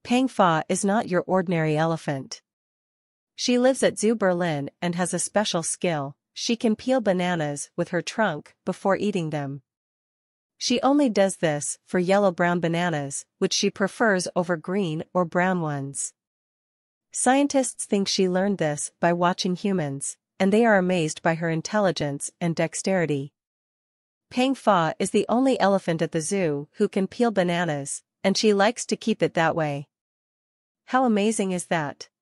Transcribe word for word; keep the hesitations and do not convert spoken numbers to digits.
Pang Fa is not your ordinary elephant. She lives at Zoo Berlin and has a special skill. She can peel bananas with her trunk before eating them. She only does this for yellow-brown bananas, which she prefers over green or brown ones. Scientists think she learned this by watching humans, and they are amazed by her intelligence and dexterity. Pang Fa is the only elephant at the zoo who can peel bananas, and she likes to keep it that way. How amazing is that?